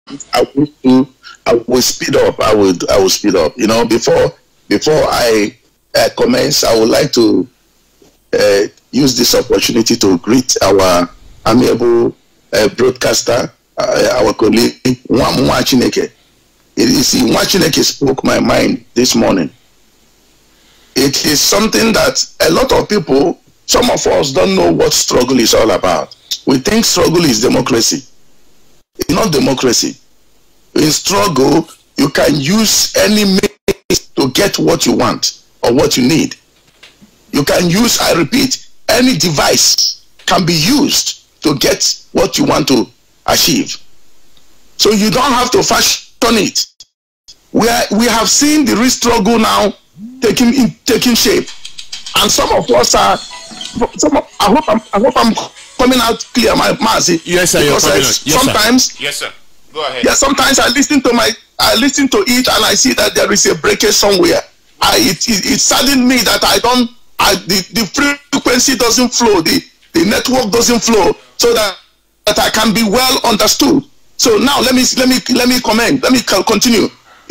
I will speed up. I will speed up. You know, before I commence, I would like to use this opportunity to greet our amiable broadcaster, our colleague Nwa Chineke. Nwa Chineke spoke my mind this morning. It is something that a lot of people, some of us don't know what struggle is all about. We think struggle is democracy. It's not democracy. In struggle, you can use any means to get what you want or what you need. You can use, I repeat, any device can be used to get what you want to achieve. So you don't have to fashion it. We have seen the real struggle now taking shape, and some of us are. I hope I'm coming out clear, my Mazi. Yes, sir. Because sometimes. Yes, sir. Go ahead. Yeah, sometimes I listen to it and I see that there is a breakage somewhere. It saddens me that the frequency doesn't flow, the network doesn't flow, so that I can be well understood. So now let me comment. Let me continue.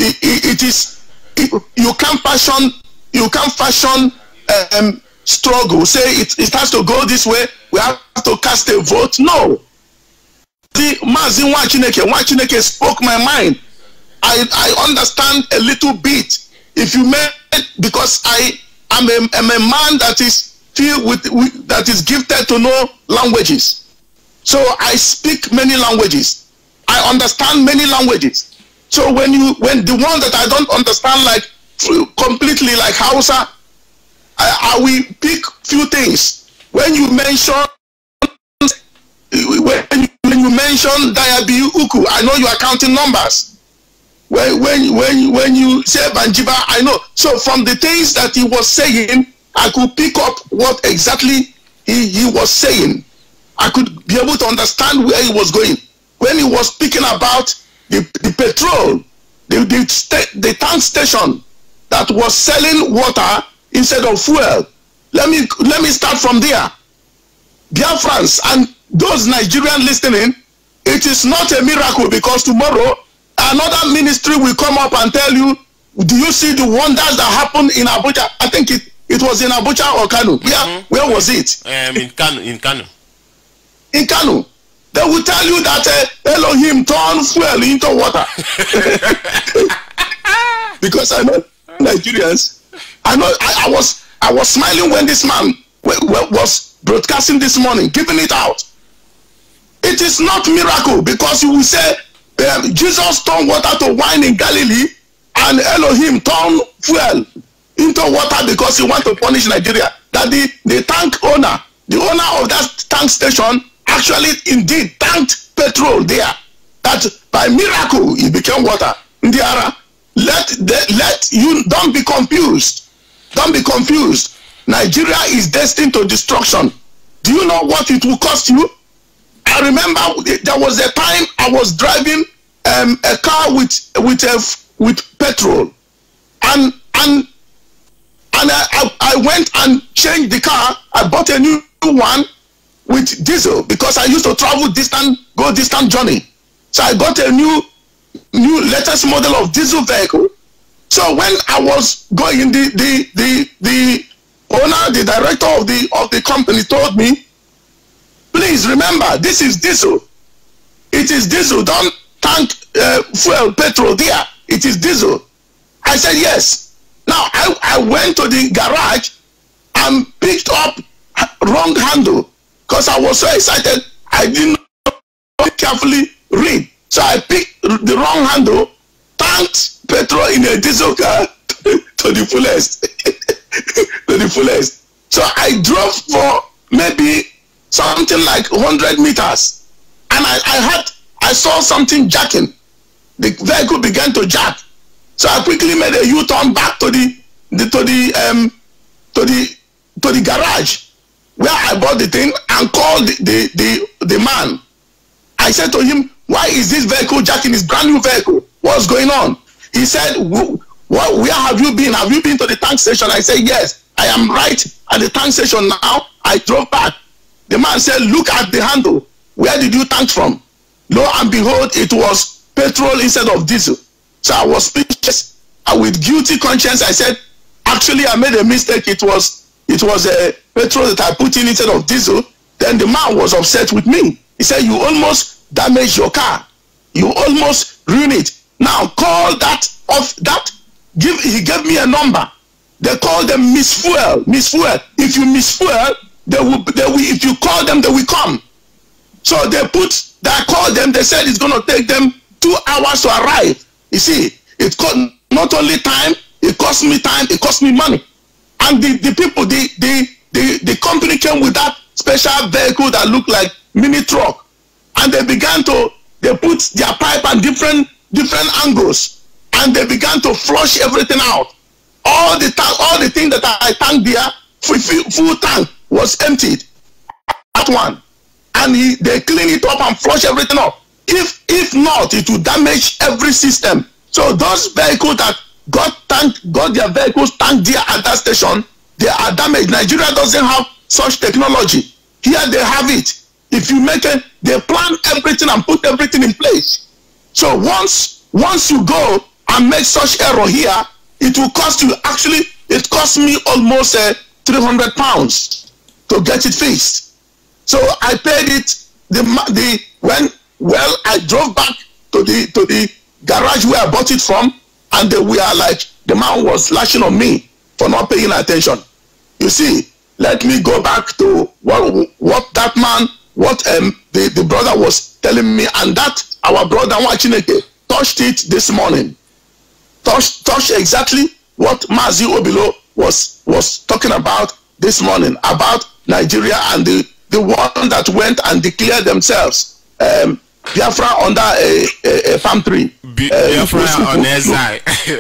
You can't fashion struggle. Say it has to go this way. We have to cast a vote. No. The Mazi Nwa Chineke spoke my mind. I understand a little bit. If you may, because I am a man that is filled with that is gifted to know languages. So I speak many languages. I understand many languages. So when the one that I don't understand, like completely, like Hausa, I will pick few things. When you mention Diaby Uku, I know you are counting numbers. When you say Banjiba, I know. So from the things that he was saying, I could pick up what exactly he was saying. I could be able to understand where he was going. When he was speaking about the petrol, the tank station that was selling water instead of fuel. Let me start from there. Dear friends, and those Nigerians listening, it is not a miracle, because tomorrow another ministry will come up and tell you, do you see the wonders that happened in Abuja? I think it was in Abuja or Kano. Where was it? In Kano. In Kano. They will tell you that Elohim turned fuel into water. Because I know Nigerians. I know I was smiling when this man was broadcasting this morning, giving it out. It is not miracle, because you will say Jesus turned water to wine in Galilee, and Elohim turned fuel into water because he want to punish Nigeria. That the tank owner, the owner of that tank station, actually indeed tanked petrol there. That by miracle it became water. Ndiara, let you don't be confused. Don't be confused. Nigeria is destined to destruction. Do you know what it will cost you? I remember there was a time I was driving a car with petrol, and I went and changed the car. I bought a new one with diesel, because I used to travel go distant journey. So I got a new latest model of diesel vehicle. So when I was going, the owner, the director of the company told me, please remember, this is diesel. It is diesel. Don't tank fuel, petrol there. It is diesel. I said yes. Now I went to the garage and picked up wrong handle, because I was so excited. I didn't carefully read. So I picked the wrong handle, tanked petrol in a diesel car to the fullest. To the fullest. So I drove for maybe something like 100 meters, and I saw something jacking. The vehicle began to jack. So I quickly made a U-turn back to the garage where I bought the thing, and called the man. I said to him, why is this vehicle jacking? It's brand new vehicle. What's going on? He said, where have you been? Have you been to the tank station? I said, yes, I am right at the tank station now. I drove back. The man said, look at the handle. Where did you tank from? Lo and behold, it was petrol instead of diesel. So I was speechless. With guilty conscience, I said, actually, I made a mistake. It was a petrol that I put in instead of diesel. Then the man was upset with me. He said, you almost damaged your car. You almost ruined it. Now call that off. He gave me a number. They call them misfuel. Misfuel. If you misfuel, they will. If you call them, they will come. So I called them. They said it's going to take them 2 hours to arrive. You see, it cost not only time. It cost me time. It cost me money. And the people, the company came with that special vehicle that looked like mini truck, and they put their pipe at different angles, and they began to flush everything out. All the thing that I tanked there, full tank was emptied. That one, and they clean it up and flush everything up. If not, it will damage every system. So those vehicles that got their vehicles tanked there at that station, they are damaged. Nigeria doesn't have such technology. Here they have it. If you they plan everything and put everything in place. So once you go and make such error here, it will cost you. Actually, it cost me almost 300 pounds to get it fixed. So I paid it. I drove back to the garage where I bought it from, and the man was lashing on me for not paying attention. You see, let me go back to what that man, the brother was telling me, and that our brother Wachineke touched it this morning. Touched exactly what Mazi Obilo was talking about this morning, about Nigeria and the one that went and declared themselves Biafra under a palm tree. Biafra on their side.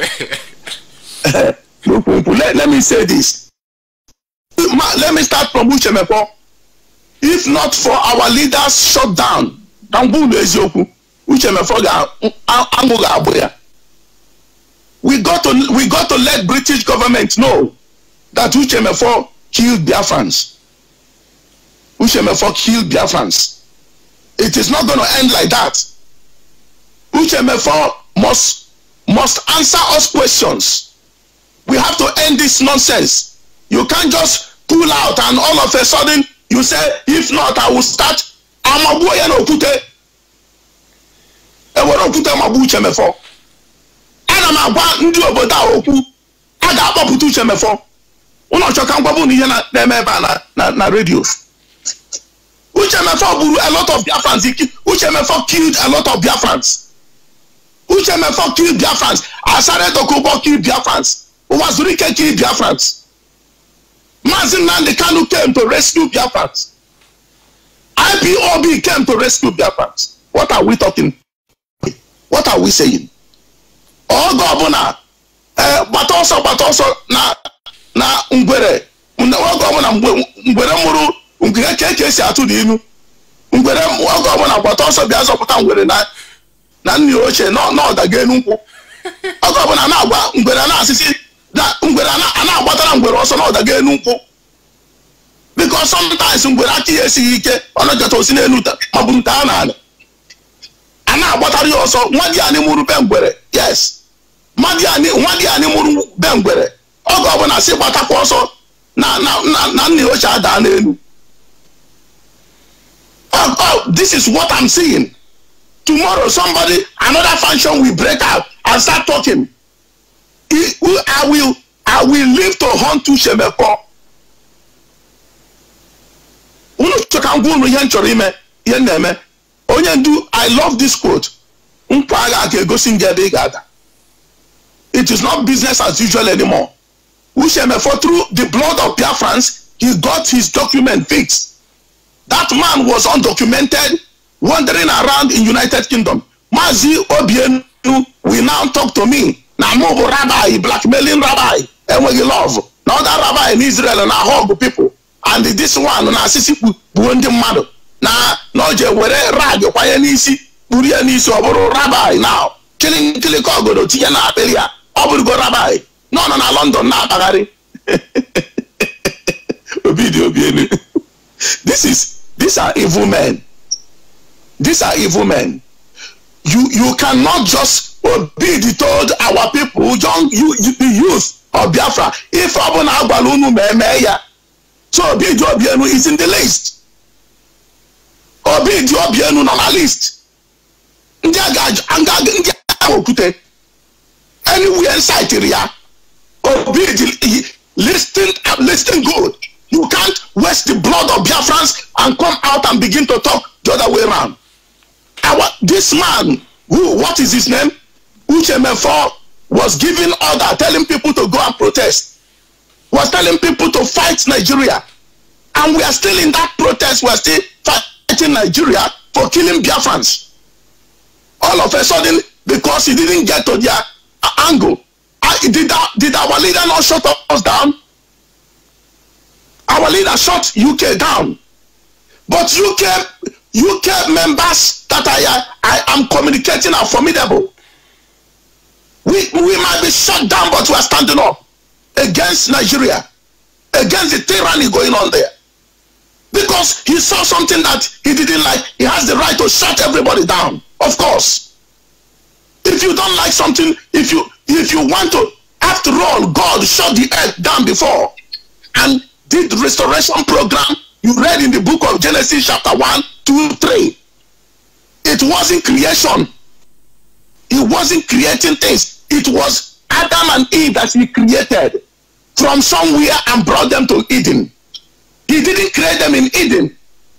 Let me say this. Let me start from Uchemefo. If not for our leaders shut down, we got to let British government know that Uchemefo killed Biafrans. Uchemefo killed Biafrans. It is not going to end like that. Uchemefo must answer us questions. We have to end this nonsense. You can't just pull out and all of a sudden you say, if not, I will start. Amabuya no pute. Ewo no pute amabu Uchemefo. Ana magwa ndi obodo okwu. Aga akpọpụta Uchemefo. Uno choka ngwabu ni na eme na radio. Uchemefo buru a lot of Biafrans. Uchemefo killed a lot of Biafrans. Uchemefo killed Biafrans. Asare Dokubo killed Biafrans. Uwazurike killed Biafrans. Mazin Nnamdi Kanu came to rescue Biafrans. IPOB came to rescue Biafrans. What are we talking? What are we saying? Oh governor, but also na Ngwere. Governor Ngwere muru Ngwere keke si atu di inu. Ngwere governor but also biazo puta Ngwere na nni oche no da genu nkwu. Governor na agba Ngwere na asisi that Ngwere ana agbatara Ngwere also no da genu nkwu. Because sometimes Ngwere ati esi ike ona jata osi na enu ta mabunta na ana. Ana agbatara yo also nwadi ani muru be Ngwere. Yes. Nwadi ani muru be Ngwere. Governor si gbatakwa also na nni oche ada na enu. Oh, this is what I'm seeing. Tomorrow, another function will break out and start talking. I will live to hunt Uchemefo. I love this quote. It is not business as usual anymore. Uchemefo, through the blood of Biafrans, he got his document fixed. That man was undocumented, wandering around in United Kingdom. Mazi Obienu will now talk to me. Now move rabbi, blackmailing rabbi, and we love. Now that rabbi in Israel and I hug people. And this one, na sisi buendi mado. Na noje were radio kwa nisi, buria nisi oboro rabbi now. Killing kogo do tiya na apelia. Oburu go rabbi. No na London na bagari. Obienu. These are evil men. These are evil men. you cannot just be told our people, the youth of Biafra, if Abuna Agbalunu Meya, so Obidio Obienu is in the list. Obidio Obienu on the list. Anywhere in Siberia, listen good. You can't waste the blood of Biafrans and come out and begin to talk the other way around. This man, what is his name? Uche Mefo was giving order, telling people to go and protest. Was telling people to fight Nigeria. And we are still in that protest. We are still fighting Nigeria for killing Biafrans. All of a sudden, because he didn't get to their angle, did our leader not shut us down? Our leader shut UK down. But UK members that I am communicating are formidable. We might be shut down, but we are standing up against Nigeria, against the tyranny going on there. Because he saw something that he didn't like, he has the right to shut everybody down. Of course. If you don't like something, if you want to, after all, God shut the earth down before and did the restoration program. You read in the book of Genesis chapter 1, 2, 3. It wasn't creation. He wasn't creating things. It was Adam and Eve that he created from somewhere and brought them to Eden. He didn't create them in Eden.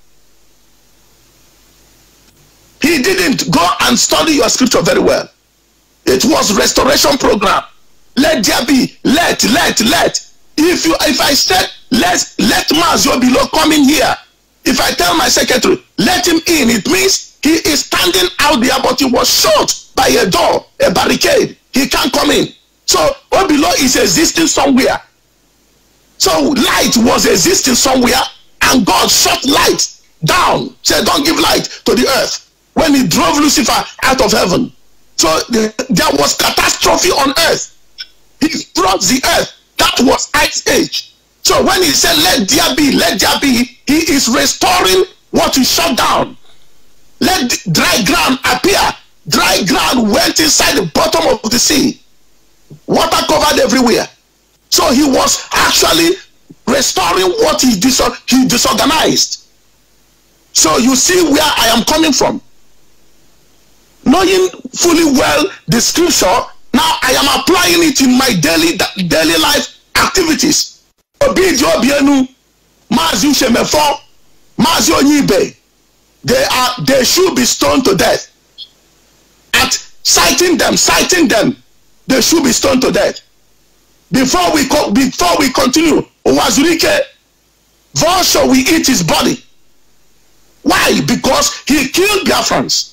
He didn't. Go and study your scripture very well. It was restoration program. Let there be. Let. If I said let Mazio below come in here, if I tell my secretary let him in, it means he is standing out there, but he was shut by a door, a barricade. He can't come in. So Obilo is existing somewhere. So light was existing somewhere, and God shut light down. Said, don't give light to the earth when he drove Lucifer out of heaven. So there was catastrophe on earth. He brought the earth. That was Ice Age. So when he said, let there be, he is restoring what he shut down. Let dry ground appear. Dry ground went inside the bottom of the sea. Water covered everywhere. So he was actually restoring what he disorganized. So you see where I am coming from. Knowing fully well the scripture, now I am applying it in my daily life activities. Obidio Obienu, Mazi Shemefo, Mazi Onyibe, they should be stoned to death. At citing them, they should be stoned to death. Before we continue, Owazurike, Vosho will eat his body. Why? Because he killed Biafrans.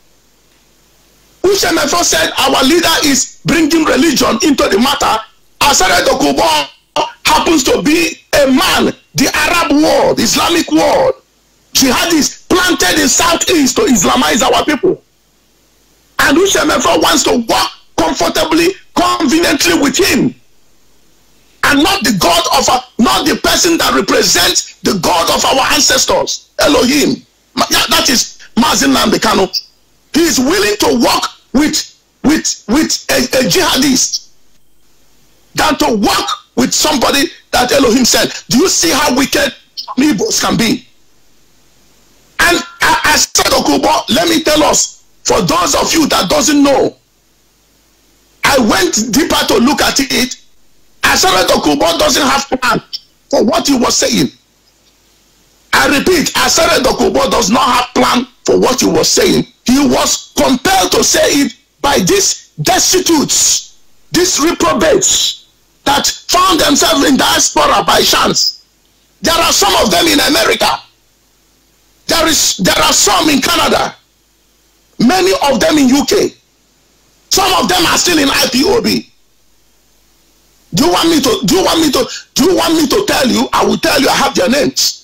Ushemefo said our leader is bringing religion into the matter. Asare Dokubo happens to be a man, the Arab world, Islamic world. Jihadists planted in Southeast to Islamize our people. And Ushemefo wants to work comfortably, conveniently with him. And not the God of not the person that represents the God of our ancestors, Elohim. That is Mazi Nnamdi Kanu. He is willing to work with a jihadist than to work with somebody that Elohim said. Do you see how wicked Igbos can be? And I said, Okubo, let me tell us, for those of you that doesn't know, I went deeper to look at it. Asare Dokubo doesn't have plan for what he was saying. I repeat, Asare Dokubo does not have plan for what he was saying. He was compelled to say it by these destitutes, these reprobates that found themselves in diaspora by chance. There are some of them in America. There are some in Canada. Many of them in UK. Some of them are still in IPOB. Do you want me to tell you? I will tell you. I have their names.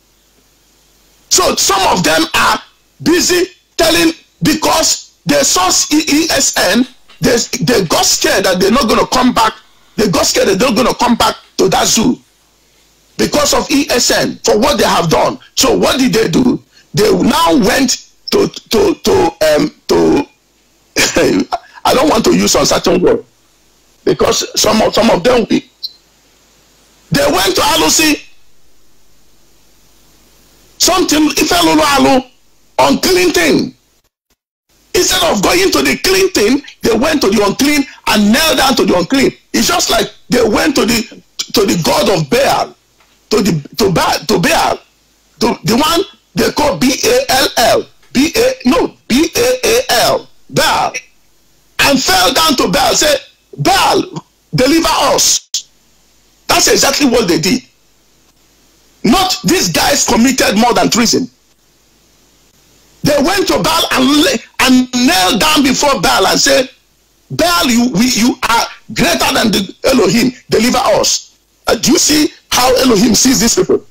So some of them are busy telling, because they saw ESN, they got scared that they're not going to come back. They got scared that they're not going to come back to that zoo because of ESN for what they have done. So what did they do? They now went to I don't want to use uncertain word because some of them they went to Alusi. Something Ifelulu Alu unclean thing. Instead of going to the clean thing, they went to the unclean and knelt down to the unclean. It's just like they went to the god of Baal, to Baal, to the one they call Baal, Baal, Baal, and fell down to Baal. Say, Baal, deliver us. That's exactly what they did. Not these guys committed more than treason. They went to Baal and knelt down before Baal and said, Baal, you are greater than the Elohim. Deliver us. Do you see how Elohim sees these people?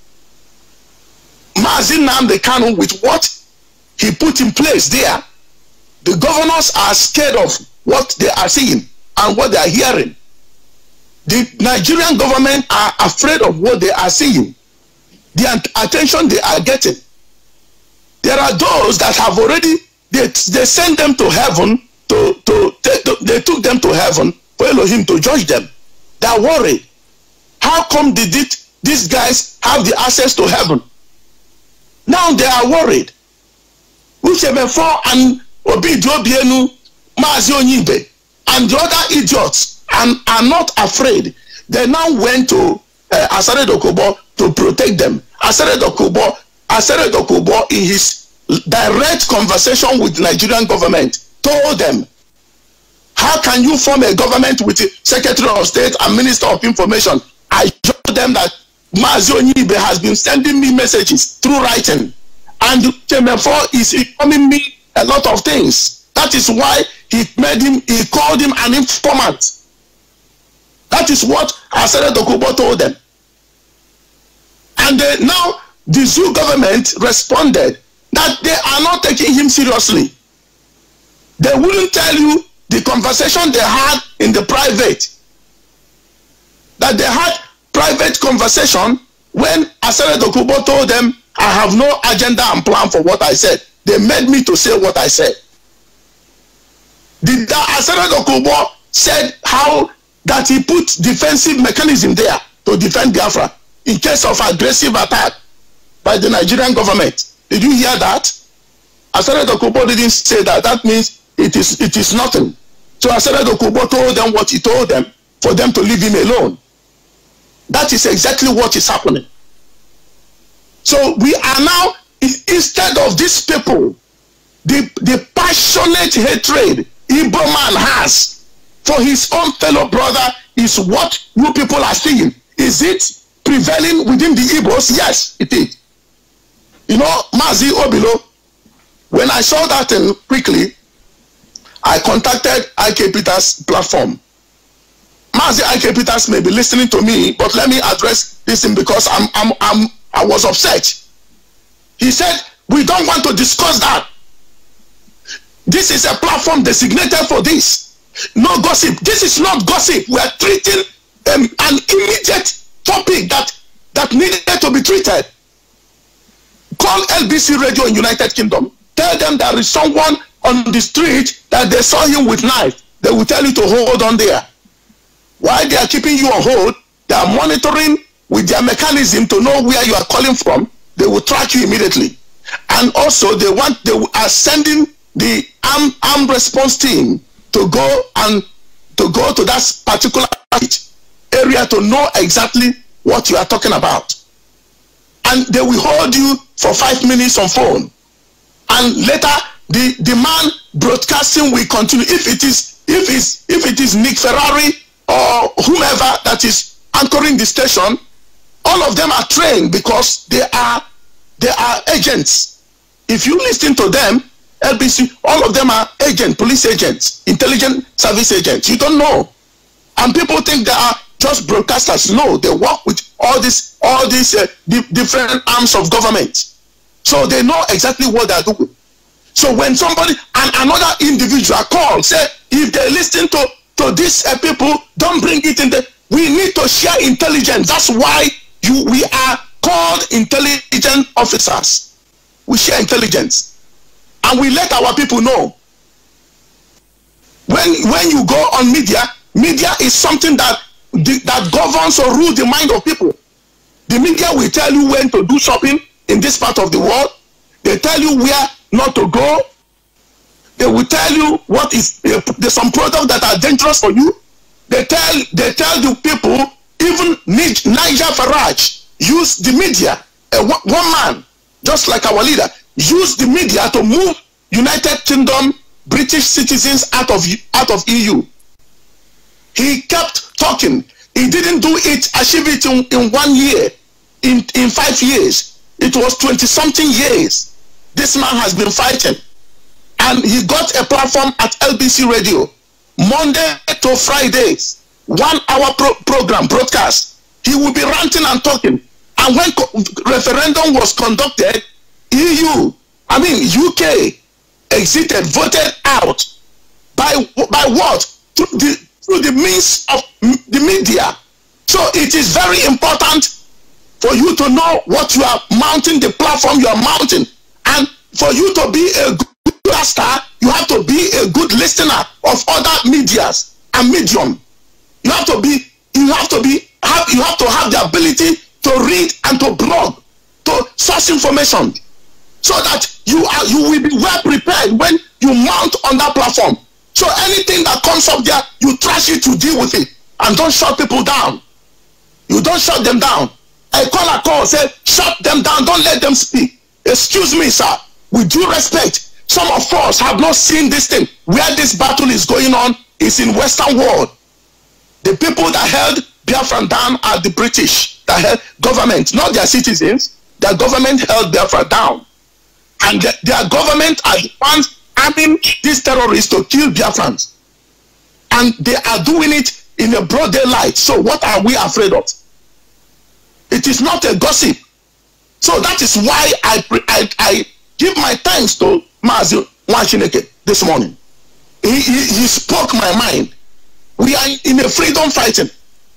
Mazi Nnamdi Kanu, with what he put in place there, the governors are scared of what they are seeing and what they are hearing. The Nigerian government are afraid of what they are seeing, the attention they are getting. There are those that have already, they sent them to heaven, they took them to heaven for Elohim to judge them. They are worried. How come these guys have the access to heaven? Now they are worried. Uchemefo and Obidobienu, Mazi Onyibe, and the other idiots are not afraid. They now went to Asare Dokubo to protect them. Asare Dokubo in his direct conversation with the Nigerian government told them, how can you form a government with the Secretary of State and Minister of Information? I told them that Mazi Onyibe has been sending me messages through writing, and Uchemefo is informing me a lot of things. That is why he called him an informant. That is what Asare Dokubo told them. And now the Zoo government responded that they are not taking him seriously. They wouldn't tell you the conversation they had in the private. That they had private conversation when Asare Dokubo told them, I have no agenda and plan for what I said. They made me to say what I said. The Asare Dokubo said how that he put defensive mechanism there to defend Biafra in case of aggressive attack by the Nigerian government. Did you hear that? Asare Dokubo didn't say that. That means it is nothing. So Asare Dokubo told them what he told them for them to leave him alone. That is exactly what is happening. So we are now, instead of these people, the passionate hatred Igbo man has for his own fellow brother is what you people are seeing. Is it prevailing within the Igbos? Yes, it is. You know, Mazi Obilo, when I saw that quickly, I contacted IK Peters platform. Mazi IK Peters may be listening to me, but let me address this thing because I was upset. He said, we don't want to discuss that. This is a platform designated for this. No gossip. This is not gossip. We are treating an immediate topic that needed to be treated. Call LBC Radio in United Kingdom. Tell them there is someone on the street that they saw him with knife. They will tell you to hold on there. While they are keeping you on hold, they are monitoring with their mechanism to know where you are calling from. They will track you immediately. And also they are sending the armed response team to go to that particular area to know exactly what you are talking about. And they will hold you for 5 minutes on phone. And later the man broadcasting will continue. If it is Nick Ferrari or whomever that is anchoring the station, all of them are trained because they are agents. If you listen to them, LBC, all of them are agents, police agents, intelligence service agents. You don't know. And people think they are just broadcasters. No, they work with all these different arms of government. So they know exactly what they are doing. So when somebody and another individual calls, say, if they listen to these people, don't bring it in the. We need to share intelligence. That's why we are called intelligent officers. We share intelligence. And we let our people know. when you go on media is something that governs or rules the mind of people. The media will tell you when to do shopping in this part of the world. They tell you where not to go. They will tell you what is there's some products that are dangerous for you. They tell the people, even Nigel Farage used the media, one man, just like our leader, used the media to move United Kingdom British citizens out of EU. He kept talking. He didn't do it, achieve it in 1 year, in 5 years. It was 20-something years. This man has been fighting. And he got a platform at LBC Radio, Monday to Fridays, 1 hour program broadcast. He will be ranting and talking. And when referendum was conducted, UK exited, voted out. By what? Through the means of the media. So it is very important for you to know what you are mounting, the platform you are mounting. And for you to be a good star, you have to be a good listener of other medias and medium. You have to have the ability to read and to blog, to source information, so that you will be well prepared when you mount on that platform. So anything that comes up there, you trash it, you deal with it, and don't shut people down. You don't shut them down. I call, say, shut them down, don't let them speak. Excuse me, sir, with due respect, some of us have not seen this thing. Where this battle is going on is in Western world. The people that held Biafra down are the British, that held government, not their citizens. Their government held Biafra down. And their government are the ones arming these terrorists to kill Biafrans. And they are doing it in a broad daylight. So what are we afraid of? It is not a gossip. So that is why I give my thanks to Mazi Wanchineke this morning. He spoke my mind. We are in a freedom fighting.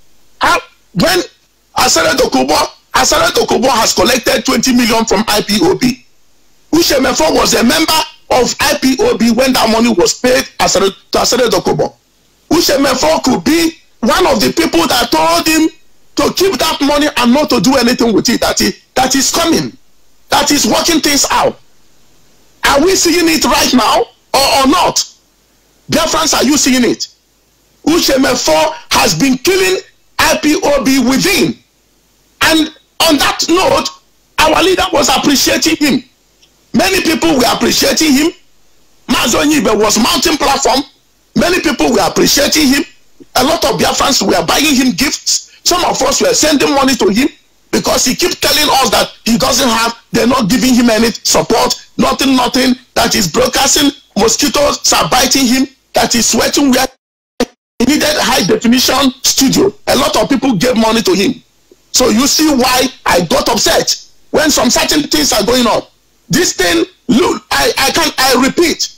When Asare Dokubo has collected 20 million from IPOB, Uche Mefo was a member of IPOB when that money was paid to Asare Dokubo. Uche Mefo could be one of the people that told him to keep that money and not to do anything with it, that is coming, that is working things out. Are we seeing it right now or not? Biafrans, are you seeing it? Uche Mefo has been killing IPOB within. And on that note, our leader was appreciating him. Many people were appreciating him. Mazo Nyibe was mounting platform. Many people were appreciating him. A lot of Biafrans were buying him gifts. Some of us were sending money to him because he keeps telling us that he doesn't have, they're not giving him any support, nothing, that is broadcasting, mosquitoes are biting him, that is sweating where he needed high definition studio. A lot of people gave money to him. So you see why I got upset when some certain things are going on. This thing, look, I repeat,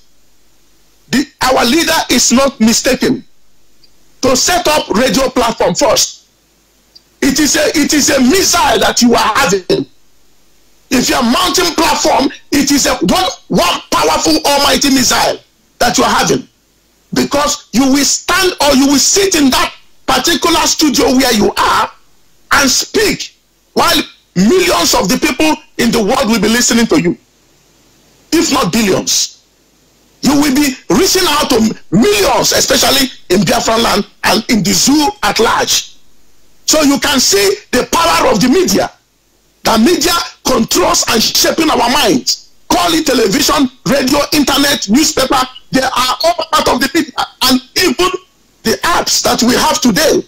our leader is not mistaken to set up radio platform first. It is a missile that you are having. If you are mounting platform, it is one powerful almighty missile that you are having. Because you will stand or you will sit in that particular studio where you are and speak while millions of the people in the world will be listening to you. If not billions. You will be reaching out to millions, especially in Biafran land and in the zoo at large. So you can see the power of the media. The media controls and shaping our minds. Call it television, radio, internet, newspaper. They are all part of the media, and even the apps that we have today.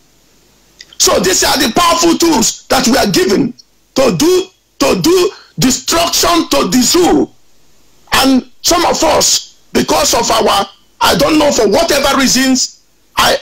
So these are the powerful tools that we are given to do destruction to the zoo. And some of us, because of our, I don't know, for whatever reasons, I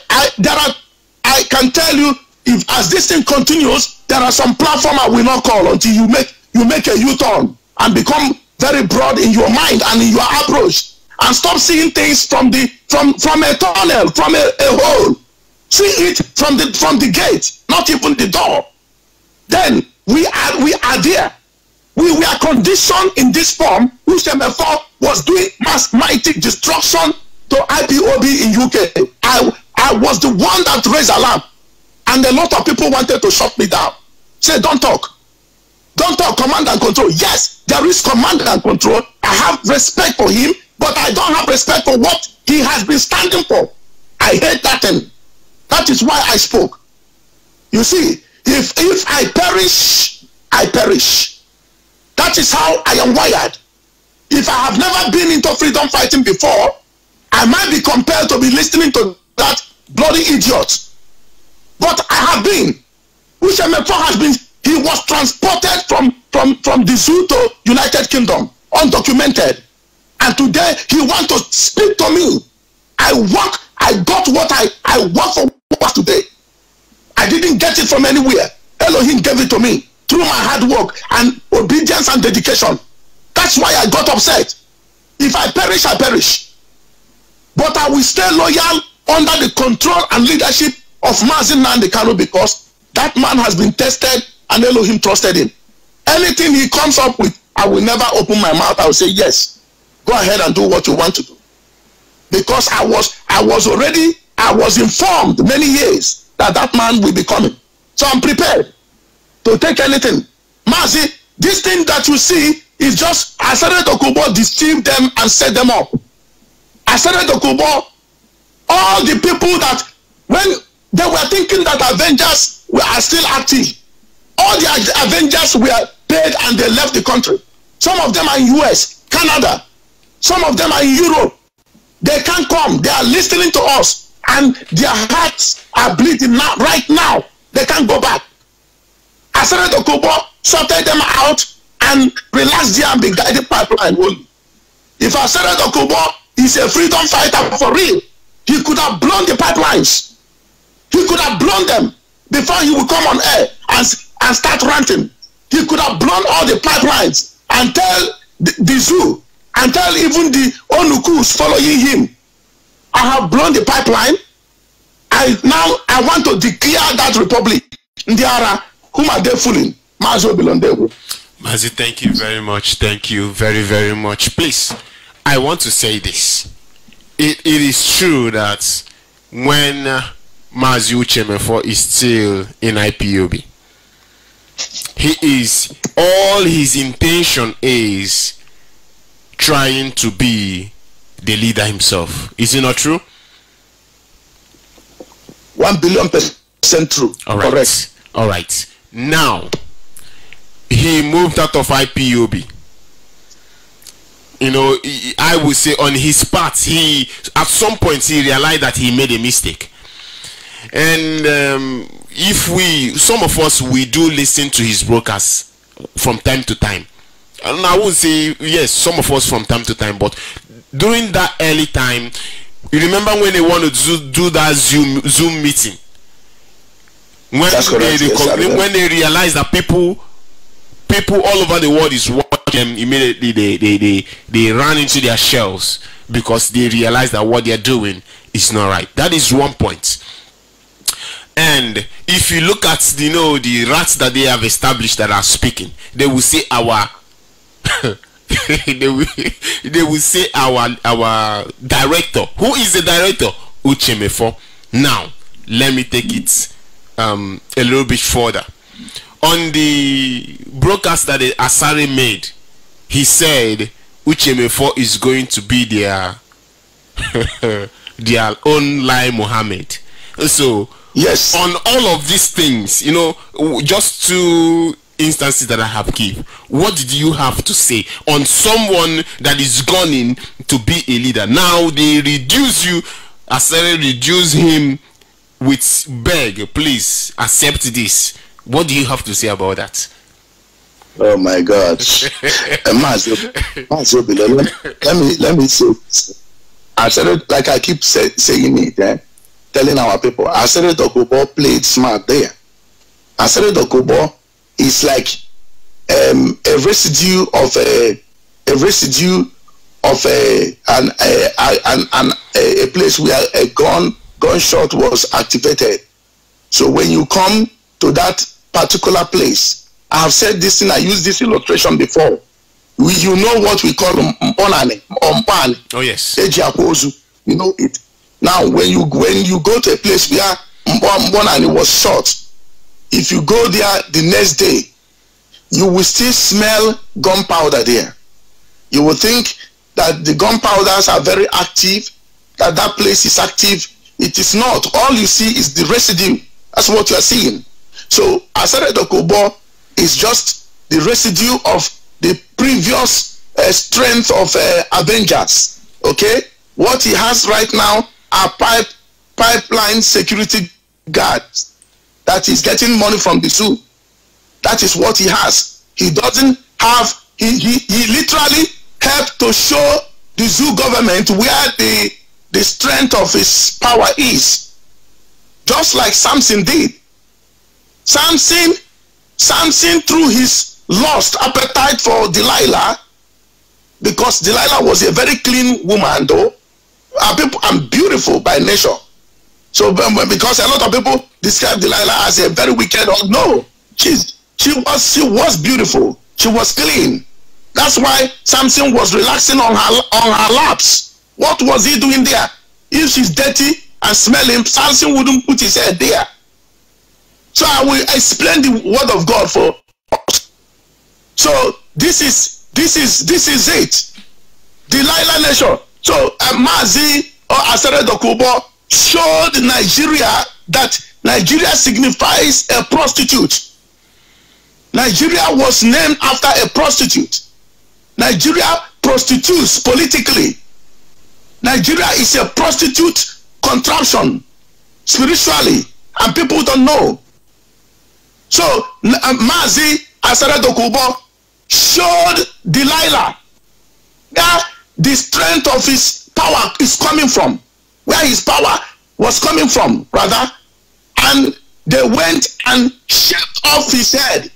can tell you, if as this thing continues, there are some platform I will not call until you make a U-turn and become very broad in your mind and in your approach, and stop seeing things from a tunnel, from a hole. See it from the gate, not even the door. Then we are there. We were conditioned in this form. Uche Mefo was doing mass mighty destruction, to IPOB in UK. I was the one that raised alarm, and a lot of people wanted to shut me down. Say, don't talk. Don't talk, command and control. Yes, there is command and control. I have respect for him, but I don't have respect for what he has been standing for. I hate that thing. That is why I spoke. You see, if I perish, I perish. That is how I am wired. If I have never been into freedom fighting before, I might be compelled to be listening to that bloody idiot. But I have been. Uche Mefo has been. He was transported from the zoo to United Kingdom, undocumented. And today he wants to speak to me. I got what I work for what today. I didn't get it from anywhere. Elohim gave it to me through my hard work and obedience and dedication. That's why I got upset. If I perish, I perish. But I will stay loyal under the control and leadership of Mazi Nnamdi Kanu, because that man has been tested and Elohim trusted him. Anything he comes up with, I will never open my mouth. I will say, yes, go ahead and do what you want to do. Because I was informed many years that man will be coming. So I'm prepared to take anything. Mazi, this thing that you see is just Asare Dokubo deceived them and set them up. Asare Dokubo, all the people that, when they were thinking that Avengers are still active, all the Avengers were paid and they left the country. Some of them are in US, Canada. Some of them are in Europe. They can't come. They are listening to us, and their hearts are bleeding now, right now. They can't go back. Asare Dokubo sorted them out and relaxed there and be guided pipeline only. If Asare Dokubo is a freedom fighter for real, he could have blown the pipelines. He could have blown them before he would come on air and start ranting. He could have blown all the pipelines and tell the zoo and tell even the Onukus following him, I have blown the pipeline. I want to declare that republic. Ndiara, whom are they fooling? Mazi Obilondewu. Mazi, thank you very much. Thank you very, very much. Please, I want to say this. It is true that when Mazi Uche Mefo is still in IPOB, all his intention is trying to be the leader himself. Is it not true? 1,000,000,000% true. All right. Correct. All right. Now, he moved out of IPOB. You know, I would say on his part, at some point he realized that he made a mistake. And some of us, we do listen to his broadcasts from time to time. And I would say, yes, some of us from time to time, but during that early time, you remember when they wanted to do that Zoom meeting? When they realized that people all over the world is watching them, immediately they ran into their shells because they realized that what they're doing is not right. That is one point. And if you look at the rats that they have established that are speaking, they will say our they will say our director. Who is the director? Uche Mefo. Now let me take it a little bit further. On the broadcast that Asare made, he said Uche Mefo is going to be their their own Lai Mohammed. So yes, on all of these things, just two instances that I have given, what did you have to say on someone that is gunning to be a leader? Now they reduce you, Asare reduce him with beg, please accept this. What do you have to say about that? Oh my God. Mazi, let me say, I said it like I keep saying it, telling our people. Asare Dokubo played smart there. Asare Dokubo is like a residue of a place where a gunshot was activated. So when you come to that particular place, I have said this thing, I used this illustration before. You know what we call Mponane, or Mpani. Oh yes. Ejiapozu. You know it. Now, when you go to a place where Mbona and it was shot, if you go there the next day, you will still smell gunpowder there. You will think that the gunpowders are very active, that place is active. It is not. All you see is the residue. That's what you are seeing. So Asare Dokubo is just the residue of the previous strength of Avengers. Okay? What he has right now are pipeline security guards that is getting money from the zoo. That is what he has. He doesn't have, he literally helped to show the zoo government where the strength of his power is. Just like Samson did. Samson through his lust appetite for Delilah, because Delilah was a very clean woman though, and beautiful by nature. So because a lot of people describe Delilah as a very wicked, no, she was beautiful. She was clean. That's why Samson was relaxing on her laps. What was he doing there? If she's dirty and smelling, Samson wouldn't put his head there. So I will explain the word of God for us. So this is it. Delilah nation. So Mazi or Asare Dokubo showed Nigeria that Nigeria signifies a prostitute. Nigeria was named after a prostitute. Nigeria prostitutes politically. Nigeria is a prostitute contraption spiritually, and people don't know. So Mazi Asare Dokubo showed Delilah that the strength of his power is coming from, where his power was coming from, rather, and they went and shaved off his head.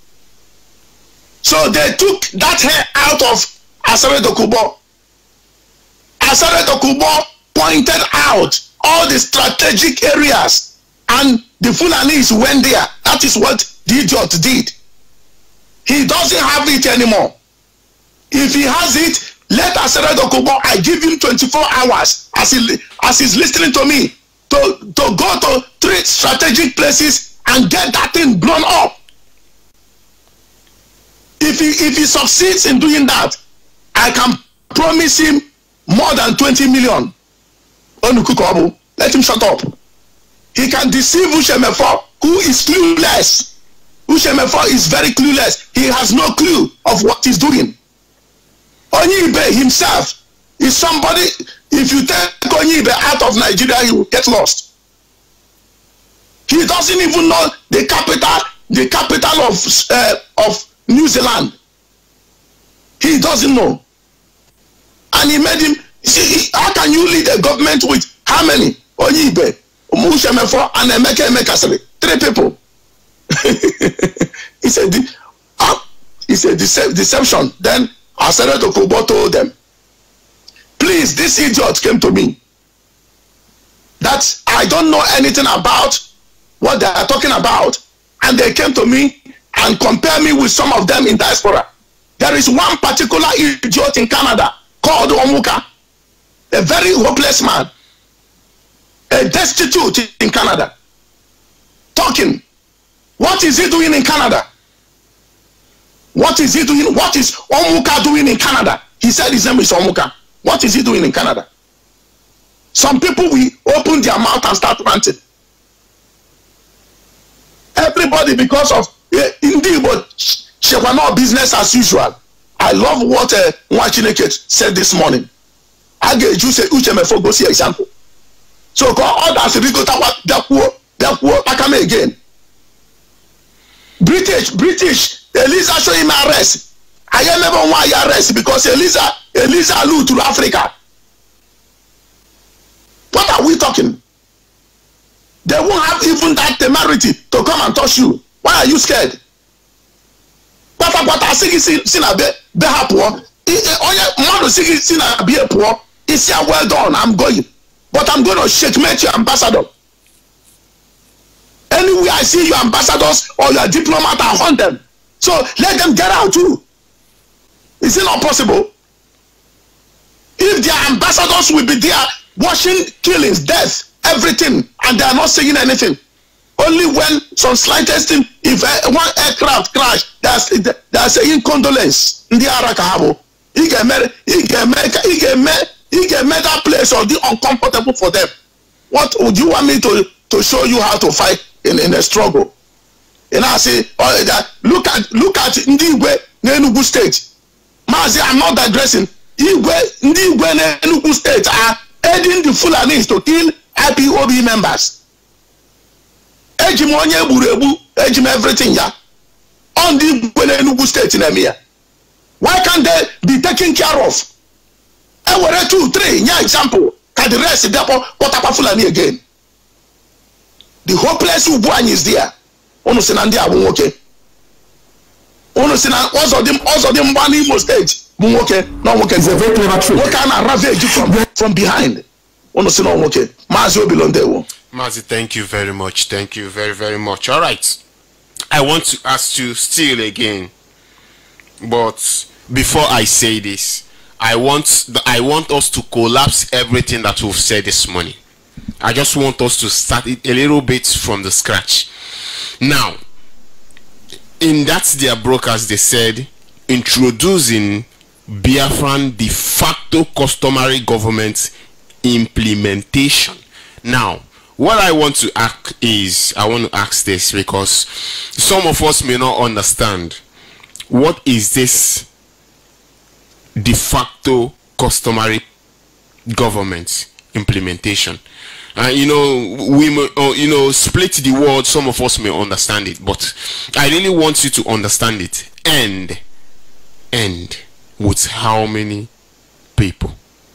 So they took that hair out of Asare Dokubo. Asare Dokubo pointed out all the strategic areas, and the Fulanis went there. That is what the idiot did. He doesn't have it anymore. If he has it, let Asare Dokubo, I give him 24 hours as he's listening to me to go to 3 strategic places and get that thing blown up. If he succeeds in doing that, I can promise him more than 20 million. Let him shut up. He can deceive Ushemefo, who is clueless. Ushemefo is very clueless. He has no clue of what he's doing. Onyibe himself is somebody, if you take Onyibe out of Nigeria, he will get lost. He doesn't even know the capital of New Zealand. He doesn't know. And he made him, see, how can you lead a government with how many? Onyibe, Ushemefo, and Emeka Emekasiri. 3 people. It's a deception. Then Asare Dokubo told them, please, this idiot came to me that I don't know anything about what they are talking about, and they came to me and compare me with some of them in diaspora. There is one particular idiot in Canada called Omuka, a very hopeless man, a destitute in Canada, talking. What is he doing in Canada? What is he doing? What is Omuka doing in Canada? He said his name is Omuka. What is he doing in Canada? Some people will open their mouth and start ranting. Everybody, because of indeed, but she was not business as usual. I love what Nwachineke said this morning. I get you say Uchemefo go see example. So all that's rigota what Akame again. British, Eliza show him arrest. I never want arrest because Eliza loot to Africa. What are we talking? They won't have even that temerity to come and touch you. Why are you scared? But I see Sinabe Behapo. Manu Sigi Sinabe poor. It's well done. I'm going. But I'm going to checkmate your ambassador. Anywhere I see your ambassadors or your diplomat, I hunt them. So let them get out too. Is it not possible? If their ambassadors will be there washing killings, death, everything, and they are not saying anything. Only when some slightest thing, if one aircraft crash, they are saying condolence. In the Arakahabo, he can make that place or the uncomfortable for them. What would you want me to show you how to fight in a struggle? And I say, look at Ndigwe Enugu State. Mazi, I'm not digressing. Ndigwe Enugu State are aiding the Fulanis to kill IPOB members. Ejim onye burebu, ejim everything ya. On the Enugu State in Emia. Why can't they be taken care of? I were 2, 3, yeah, example. Can the rest depo Potapa Fulani again? The hopeless Ubuan is there. Ono sinandi abu okay. Ono sinan also them one Imo State. Okay, no okay. It's a very clever trick. What can I ravage you from behind? Ono sinan okay. Mazi belong there. Mazi, thank you very much. Thank you very, very much. All right. I want to ask you still again. But before I say this, I want us to collapse everything that we've said this morning. I just want us to start it a little bit from the scratch. Now, in that their brokers, they said introducing Biafran de facto customary government implementation. Now, what I want to ask is, I want to ask this because some of us may not understand. What is this de facto customary government implementation? We may, split the word. Some of us may understand it, but I really want you to understand it. And with how many people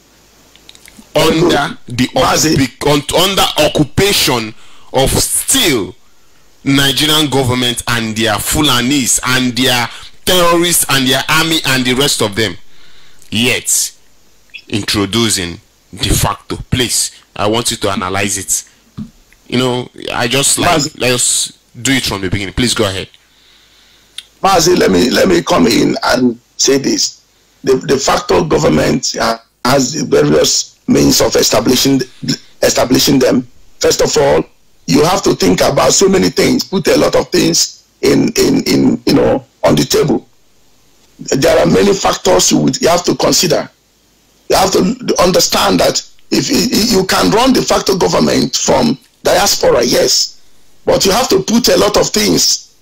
under the under occupation of still Nigerian government and their Fulanis and their terrorists and their army and the rest of them, yet introducing de facto. Please, I want you to analyze it. I just like, let's do it from the beginning. Please go ahead. Mazi, let me come in and say this. The de facto government has various means of establishing them. First of all, you have to think about so many things, put a lot of things in on the table. There are many factors you have to consider. You have to understand that if you can run de facto government from diaspora, yes, but you have to put a lot of things,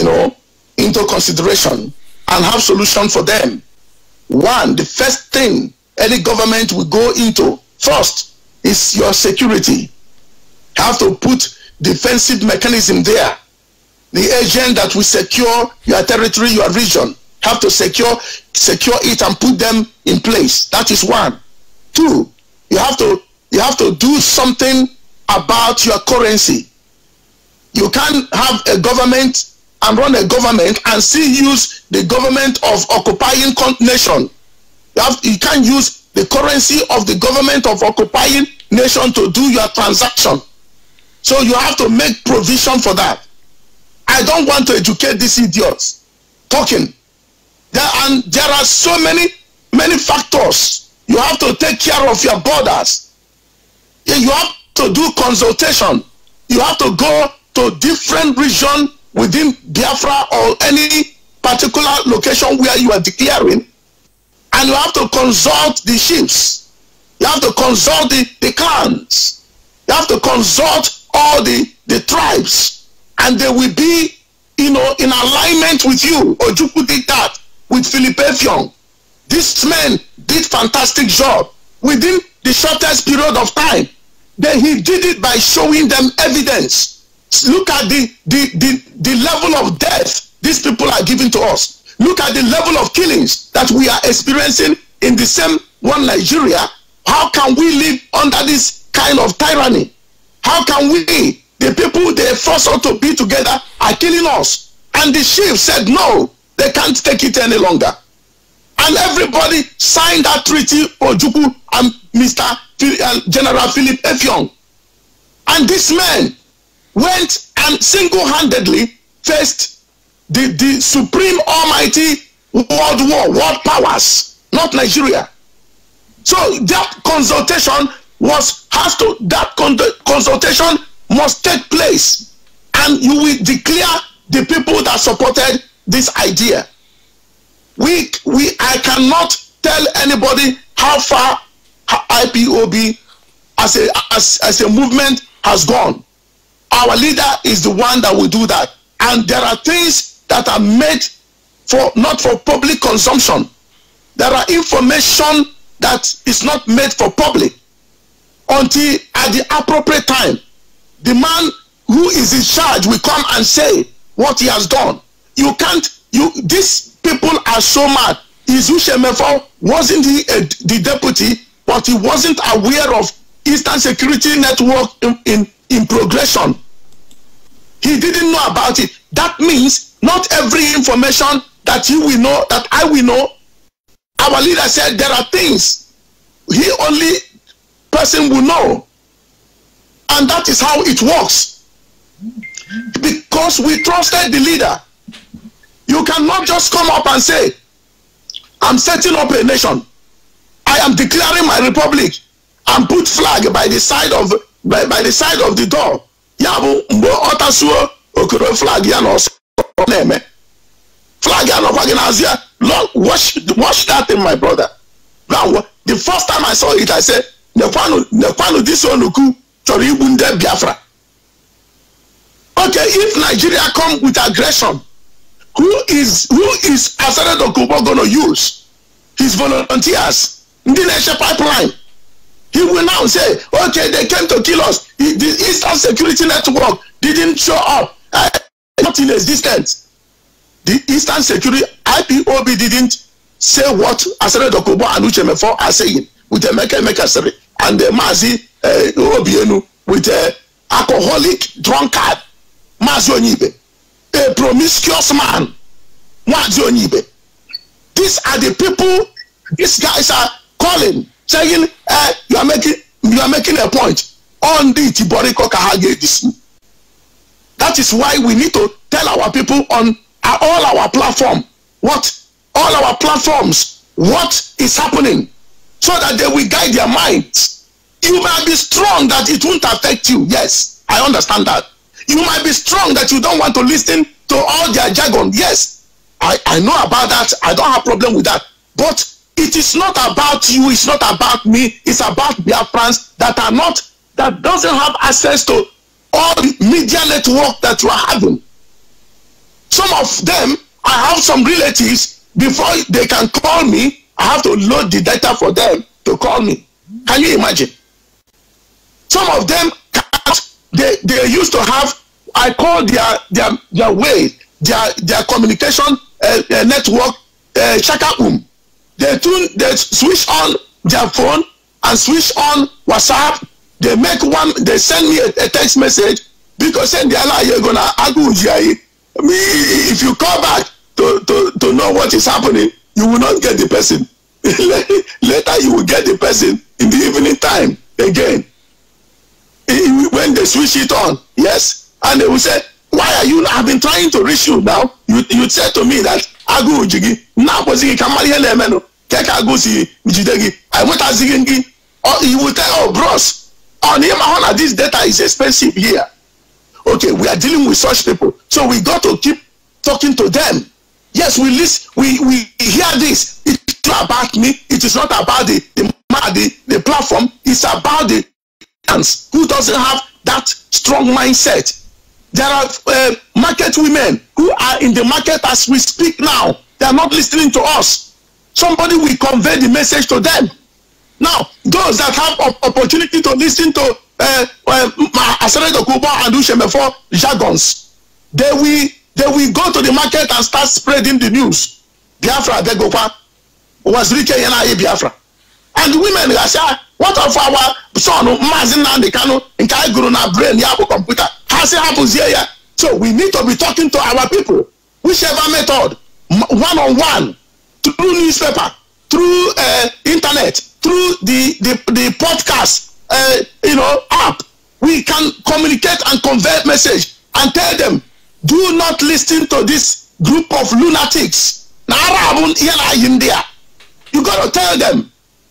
into consideration and have solution for them. One, the first thing any government will go into first is your security. You have to put defensive mechanism there. The agent that will secure your territory, your region, have to secure it and put them in place. That is one. Two, you have to do something about your currency. You can't have a government and run a government and still use the government of occupying nation. You can't use the currency of the government of occupying nation to do your transaction. So you have to make provision for that. I don't want to educate these idiots talking. There are so many factors. You have to take care of your borders. You have to do consultation. You have to go to different region within Biafra or any particular location where you are declaring, and you have to consult the chiefs. You have to consult the clans. You have to consult all the tribes, and they will be in alignment with you. Ojukwu did that with Philip Effiong. This man did fantastic job within the shortest period of time. Then he did it by showing them evidence. Look at the level of death these people are giving to us. Look at the level of killings that we are experiencing in the same one Nigeria. How can we live under this kind of tyranny? How can we, the people they force us to be together, are killing us? And the chief said no, they can't take it any longer. And everybody signed that treaty, Ojukwu and General Philip Effiong. And this man went and single-handedly faced the supreme almighty world powers, not Nigeria. So that consultation consultation must take place, and you will declare the people that supported this idea. I cannot tell anybody how far IPOB as a movement has gone. Our leader is the one that will do that, and there are things that are made for not for public consumption. There are information that is not made for public until at the appropriate time the man who is in charge will come and say what he has done. You can't. These people are so mad. Izu Shemefo wasn't he the deputy, but he wasn't aware of Eastern Security Network in progression. He didn't know about it. That means not every information that he will know, that I will know. Our leader said there are things he only person will know, and that is how it works. Because we trusted the leader. You cannot just come up and say, I'm setting up a nation, I am declaring my republic, and put flag by the side of the door. Yabu mbo otasuo okoro flag ya no neme. Flag ya no paginazia. Lord, watch that thing, my brother. Now, the first time I saw it, I said, Nekwanu this onuku chori bunde Biafra. Okay, if Nigeria come with aggression, who is Asare Dokubo going to use? His volunteers. Ndinesha pipeline. He will now say, okay, they came to kill us. The Eastern Security Network didn't show up. Not in existence. The Eastern Security, IPOB didn't say what Asare Dokubo and Uchemefo are saying with the Mekasere and the Mazi Obienu with the alcoholic drunkard Mazi Onibe, a promiscuous man Mazi Onibe. These are the people these guys are calling, saying, you are making a point on the Tiboriko Kahage this. That is why we need to tell our people on all our platforms what is happening, so that they will guide their minds. You might be strong that it won't affect you. Yes, I understand that. You might be strong that you don't want to listen to all their jargon. Yes, I know about that. I don't have problem with that. But it is not about you. It's not about me. It's about Biafrans that doesn't have access to all the media network that you are having. Some of them, I have some relatives, before they can call me, I have to load the data for them to call me. Can you imagine? Some of them, they used to have, I call their way, their communication network, Shaka. They switch on their phone and switch on WhatsApp. They send me a text message, because send the Allah you're gonna argue. If you call back to know what is happening, you will not get the person. Later you will get the person in the evening time again. When they switch it on, yes, and they will say, why are you? I've been trying to reach you now. You said to me that Agu Ujigi now Keka Agusi Ujidegi. I went as or he will tell, oh bros, on him this data is expensive here. Okay, we are dealing with such people, so we got to keep talking to them. Yes, we listen, we hear this. It's not about me. It is not about the platform. It's about the fans who doesn't have that strong mindset. There are market women who are in the market as we speak now. They are not listening to us. Somebody will convey the message to them. Now, those that have opportunity to listen to Asare Dokubo and Uchemefo jargons, they will go to the market and start spreading the news. Biafra Degopa was Rike Yena Biafra. And the women are saying, what of our son, Mazin Nandikano, in Kaiguru na brain, Yabo computer? Has it happens here? So we need to be talking to our people, whichever method, one-on-one, through newspaper, through internet, through the podcast, app. We can communicate and convey message and tell them, do not listen to this group of lunatics. You got to tell them,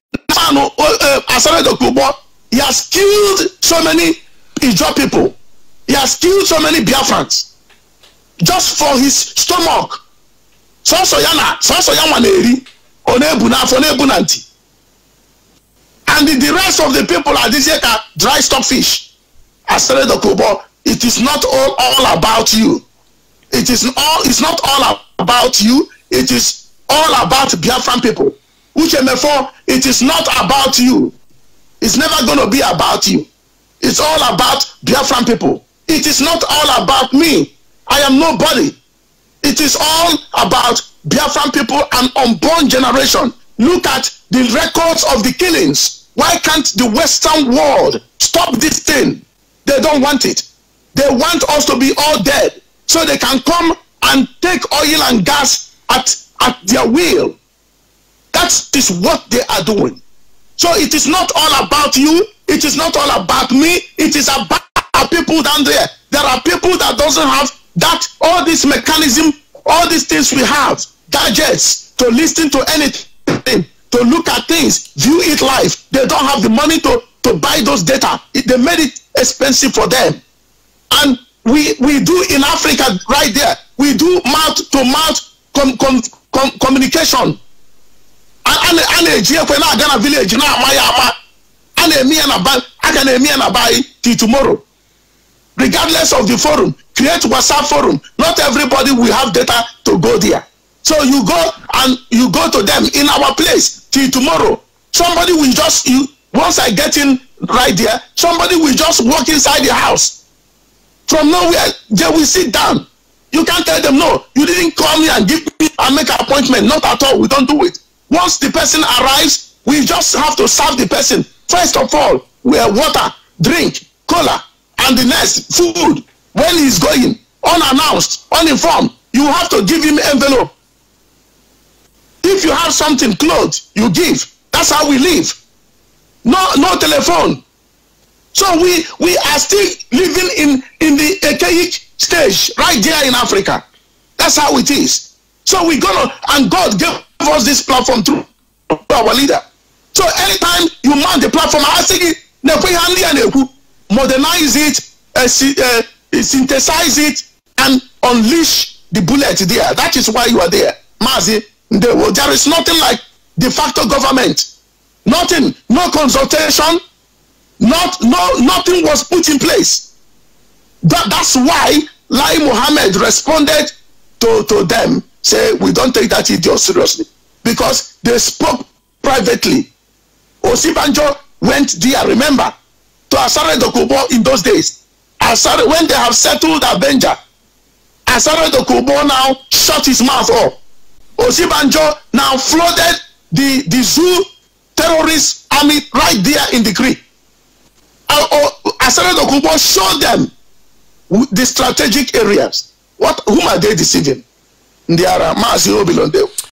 Asare Dokubo, he has killed so many Ijaw people. He has killed so many Biafrans just for his stomach. So Yamaneri, Onebunanti. And the rest of the people are this dry stockfish. Asare Dokubo, it is not all about you. It's not all about you. It is all about Biafran people. Uchemefo, it is not about you. It's never going to be about you. It's all about Biafran people. It is not all about me. I am nobody. It is all about Biafran people and unborn generation. Look at the records of the killings. Why can't the Western world stop this thing? They don't want it. They want us to be all dead so they can come and take oil and gas at their will. That is what they are doing. So it is not all about you. It is not all about me. It is about people down there. There are people that doesn't have that, all this mechanism, all these things we have, gadgets to listen to anything, to look at things, view it live. They don't have the money to buy those data. They made it expensive for them. And we do in Africa right there. We do mouth-to-mouth communication. And a village till tomorrow. Regardless of the forum, create WhatsApp forum. Not everybody will have data to go there. So you go to them in our place till tomorrow. Somebody will just, once I get in right there, somebody will just walk inside the house. From nowhere, they will sit down. You can't tell them, no, you didn't call me and give me and make an appointment. Not at all. We don't do it. Once the person arrives, we just have to serve the person. First of all, we have water, drink, cola, and the next, food. When he's going, unannounced, uninformed, you have to give him envelope. If you have something, clothes, you give. That's how we live. No telephone. So we are still living in the archaic stage right there in Africa. That's how it is. So we're gonna, and God gave us this platform through our leader. So anytime you mount the platform, I say modernize it, synthesize it, and unleash the bullet there. That is why you are there. Mazi, there is nothing like de facto government. Nothing, no consultation, nothing was put in place. That's why Lai Mohammed responded to them, say, we don't take that idiot seriously. Because they spoke privately. Osibanjo went there, remember, to Asare Dokubo in those days. Asare, when they have settled Avenger, Asare Dokubo now shut his mouth up. Osibanjo now flooded the zoo terrorist army right there in the creek. Asare Dokubo showed them the strategic areas. Whom are they deceiving? They are Mazi Obilonde.